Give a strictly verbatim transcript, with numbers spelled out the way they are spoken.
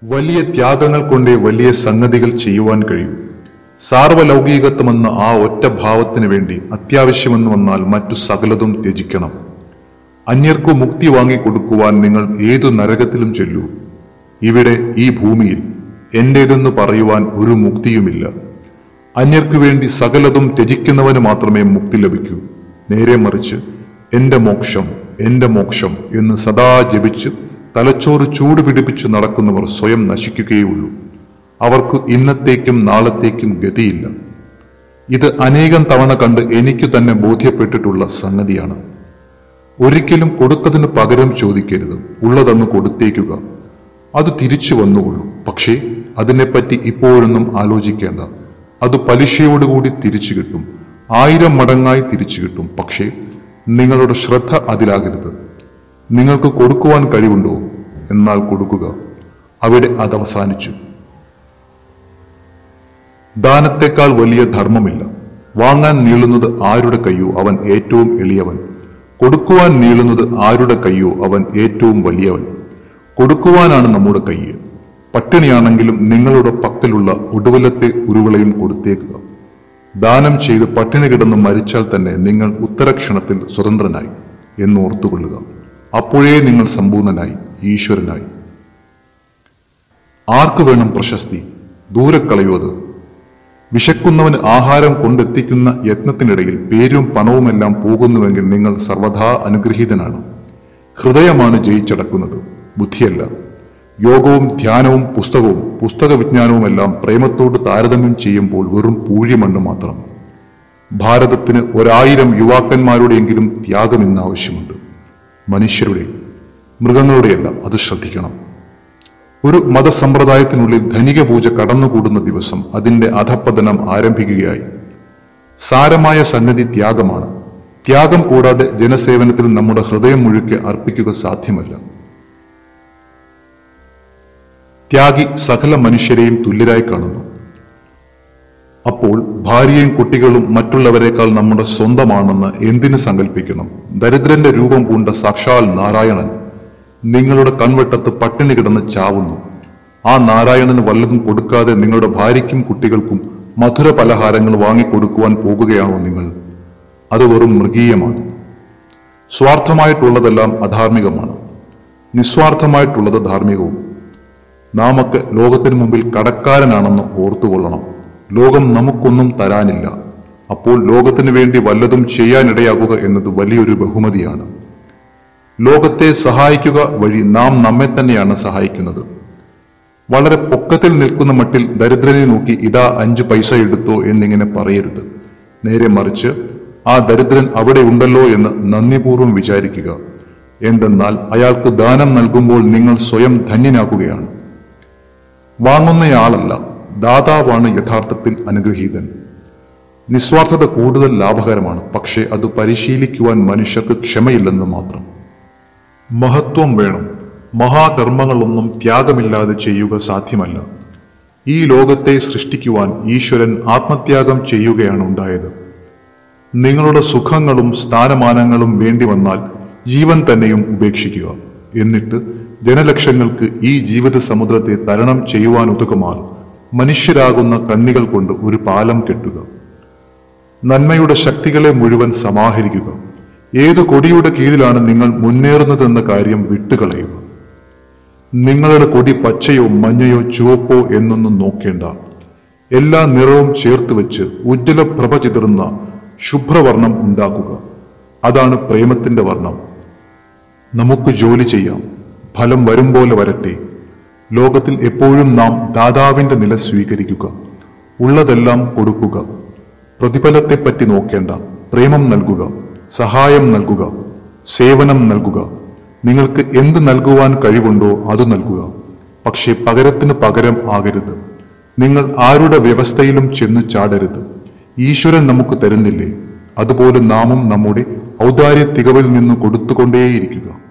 വലിയ ത്യാഗങ്ങൾ കൊണ്ടേ വലിയ സംഗതികൾ ചെയ്യുവാൻ കഴിയും. സാർവലൗകികത്വമെന്ന ആ ഒറ്റ ഭാവത്തിന് വേണ്ടി അത്യാവശ്യമെന്ന് വന്നാൽ മറ്റു സകലതും ത്യജിക്കണം. അന്യർക്കു മുക്തി വാങ്ങിക്കൊടുക്കുവാൻ നിങ്ങൾ ഏതു നരകത്തിലും ചെല്ലൂ. ഇവിടെ ഈ ഭൂമിയിൽ എന്റേതെന്ന് പറയുവാൻ ഒരു മുക്തിയുമില്ല. അന്യർക്കു വേണ്ടി സകലതും ത്യജിക്കുന്നവന് മാത്രമേ മുക്തി ലഭിക്കൂ. നേരെ മറിച്ച് എന്റെ മോക്ഷം എന്റെ മോക്ഷം എന്ന് സദാ ജപിച്ച് തലച്ചോറ് ചൂട് പിടിപ്പിച്ച് നടക്കുന്നവർ സ്വയം നശിക്കുകയുള്ളൂ. അവർക്ക് ഇന്നത്തേക്കും നാളത്തേക്കും ഗതിയില്ല. ഇത് അനേകം തവണ കണ്ട് എനിക്ക് തന്നെ ബോധ്യപ്പെട്ടിട്ടുള്ള സംഗതിയാണ്. ഒരിക്കലും കൊടുത്തതിന് പകരം ചോദിക്കരുത്. ഉള്ളതെന്ന് കൊടുത്തേക്കുക. അത് തിരിച്ചു വന്നുകൊള്ളൂ. പക്ഷേ അതിനെപ്പറ്റി ഇപ്പോഴൊന്നും ആലോചിക്കേണ്ട. അത് പലിശയോടുകൂടി തിരിച്ചു കിട്ടും. ആയിരം മടങ്ങായി തിരിച്ചു കിട്ടും. പക്ഷേ നിങ്ങളുടെ ശ്രദ്ധ അതിലാകരുത്. നിങ്ങൾക്ക് കൊടുക്കുവാൻ കഴിവുണ്ടോ? എന്നാൽ കൊടുക്കുക. അവിടെ അതവസാനിച്ചു. ദാനത്തെക്കാൾ വലിയ ധർമ്മമില്ല. വാങ്ങാൻ നീളുന്നത് ആരുടെ കയ്യോ അവൻ ഏറ്റവും എളിയവൻ. കൊടുക്കുവാൻ നീളുന്നത് ആരുടെ കയ്യോ അവൻ ഏറ്റവും വലിയവൻ. കൊടുക്കുവാനാണ് നമ്മുടെ കയ്യ്. പട്ടിണിയാണെങ്കിലും നിങ്ങളുടെ പക്കലുള്ള ഒടുവിലത്തെ ഉരുവളയും കൊടുത്തേക്കുക. ദാനം ചെയ്ത് പട്ടിണി കിടന്ന് മരിച്ചാൽ തന്നെ നിങ്ങൾ ഉത്തരക്ഷണത്തിൽ സ്വതന്ത്രനായി എന്ന് ഓർത്തുകൊള്ളുക. അപ്പോഴേ നിങ്ങൾ സമ്പൂർണനായി, ഈശ്വരനായി. ആർക്കു വേണം പ്രശസ്തി? ദൂരെ കളയൂ അത്. വിശക്കുന്നവന് ആഹാരം കൊണ്ടെത്തിക്കുന്ന യത്നത്തിനിടയിൽ പേരും പണവുമെല്ലാം പോകുന്നുവെങ്കിൽ നിങ്ങൾ സർവഥാ അനുഗ്രഹീതനാണ്. ഹൃദയമാണ് ജയിച്ചടക്കുന്നത്, ബുദ്ധിയല്ല. യോഗവും ധ്യാനവും പുസ്തകവും പുസ്തക വിജ്ഞാനവുമെല്ലാം പ്രേമത്തോട് താരതമ്യം ചെയ്യുമ്പോൾ വെറും പൂഴിമണ്ണ് മാത്രം. ഭാരതത്തിന് ഒരായിരം യുവാക്കന്മാരുടെയെങ്കിലും ത്യാഗം ഇന്ന് ആവശ്യമുണ്ട്. മനുഷ്യരുടെ, മൃഗങ്ങളുടെയല്ല. അത് ശ്രദ്ധിക്കണം. ഒരു മതസമ്പ്രദായത്തിനുള്ളിൽ ധനിക പൂജ കടന്നുകൂടുന്ന ദിവസം അതിന്റെ അധപ്പതനം ആരംഭിക്കുകയായി. സാരമായ സംഗതി ത്യാഗമാണ്. ത്യാഗം കൂടാതെ ജനസേവനത്തിൽ നമ്മുടെ ഹൃദയം മുഴുക്കെ അർപ്പിക്കുക സാധ്യമല്ല. ത്യാഗി സകല മനുഷ്യരെയും തുല്യരായി കാണുന്നു. അപ്പോൾ ഭാര്യയും കുട്ടികളും മറ്റുള്ളവരെക്കാൾ നമ്മുടെ സ്വന്തമാണെന്ന് എന്തിനു സങ്കല്പിക്കണം? ദരിദ്രന്റെ രൂപം പൂണ്ട സാക്ഷാൽ നാരായണൻ നിങ്ങളുടെ കൺവെട്ടത്ത് പട്ടിണി കിടന്ന് ചാവുന്നു. ആ നാരായണന് വല്ലതും കൊടുക്കാതെ നിങ്ങളുടെ ഭാര്യയ്ക്കും കുട്ടികൾക്കും മധുര പലഹാരങ്ങൾ വാങ്ങിക്കൊടുക്കുവാൻ പോകുകയാണോ നിങ്ങൾ? അത് വെറും മൃഗീയമാണ്. സ്വാർത്ഥമായിട്ടുള്ളതെല്ലാം അധാർമികമാണ്. നിസ്വാർത്ഥമായിട്ടുള്ളത് ധാർമ്മികവും. നാമൊക്കെ ലോകത്തിനു മുമ്പിൽ കടക്കാരനാണെന്ന് ഓർത്തുകൊള്ളണം. ലോകം നമുക്കൊന്നും തരാനില്ല. അപ്പോൾ ലോകത്തിനു വേണ്ടി വല്ലതും ചെയ്യാനിടയാകുക എന്നത് വലിയൊരു ബഹുമതിയാണ്. ലോകത്തെ സഹായിക്കുക വഴി നാം നമ്മെ തന്നെയാണ് സഹായിക്കുന്നത്. വളരെ പൊക്കത്തിൽ നിൽക്കുന്ന മട്ടിൽ ദരിദ്രനെ നോക്കി ഇതാ അഞ്ചു പൈസ എടുത്തോ എന്നിങ്ങനെ പറയരുത്. നേരെ മറിച്ച് ആ ദരിദ്രൻ അവിടെ ഉണ്ടല്ലോ എന്ന് നന്ദിപൂർവ്വം വിചാരിക്കുക. എന്തെന്നാൽ അയാൾക്ക് ദാനം നൽകുമ്പോൾ നിങ്ങൾ സ്വയം ധന്യനാക്കുകയാണ്. വാങ്ങുന്നയാളല്ല, ദാതാവാണ് യഥാർത്ഥത്തിൽ അനുഗ്രഹീതൻ. നിസ്വാർത്ഥത കൂടുതൽ ലാഭകരമാണ്. പക്ഷേ അത് പരിശീലിക്കുവാൻ മനുഷ്യർക്ക് ക്ഷമയില്ലെന്ന് മാത്രം. മഹത്വം വേണം. മഹാകർമ്മങ്ങളൊന്നും ത്യാഗമില്ലാതെ ചെയ്യുക സാധ്യമല്ല. ഈ ലോകത്തെ സൃഷ്ടിക്കുവാൻ ഈശ്വരൻ ആത്മത്യാഗം ചെയ്യുകയാണ് ഉണ്ടായത്. നിങ്ങളുടെ സുഖങ്ങളും സ്ഥാനമാനങ്ങളും വേണ്ടി വന്നാൽ ജീവൻ തന്നെയും ഉപേക്ഷിക്കുക. എന്നിട്ട് ജനലക്ഷങ്ങൾക്ക് ഈ ജീവിത സമുദ്രത്തെ തരണം ചെയ്യുവാനുതകുമാർ മനുഷ്യരാകുന്ന കണ്ണികൾ കൊണ്ട് ഒരു പാലം കെട്ടുക. നന്മയുടെ ശക്തികളെ മുഴുവൻ സമാഹരിക്കുക. ഏതു കൊടിയുടെ കീഴിലാണ് നിങ്ങൾ മുന്നേറുന്നതെന്ന കാര്യം വിട്ടുകളയുക. നിങ്ങളുടെ കൊടി പച്ചയോ മഞ്ഞയോ ചുവപ്പോ എന്നൊന്നും നോക്കേണ്ട. എല്ലാ നിറവും ചേർത്ത് വെച്ച് ഉജ്ജ്വല പ്രഭ ചിതറുന്ന ശുഭ്രവർണം ഉണ്ടാക്കുക. അതാണ് പ്രേമത്തിന്റെ വർണ്ണം. നമുക്ക് ജോലി ചെയ്യാം. ഫലം വരും പോലെ വരട്ടെ. ലോകത്തിൽ എപ്പോഴും നാം ദാതാവിന്റെ നില സ്വീകരിക്കുക. ഉള്ളതെല്ലാം കൊടുക്കുക. പ്രതിഫലത്തെപ്പറ്റി നോക്കേണ്ട. പ്രേമം നൽകുക, സഹായം നൽകുക, സേവനം നൽകുക. നിങ്ങൾക്ക് എന്ത് നൽകുവാൻ കഴിവുണ്ടോ അത് നൽകുക. പക്ഷേ പകരത്തിന് പകരം ആകരുത്. നിങ്ങൾ ആരുടെ വ്യവസ്ഥയിലും ചെന്ന് ചാടരുത്. ഈശ്വരൻ നമുക്ക് തരുന്നില്ലേ? അതുപോലെ നാമും നമ്മുടെ ഔദാര്യ തികവിൽ നിന്ന് കൊടുത്തുകൊണ്ടേയിരിക്കുക.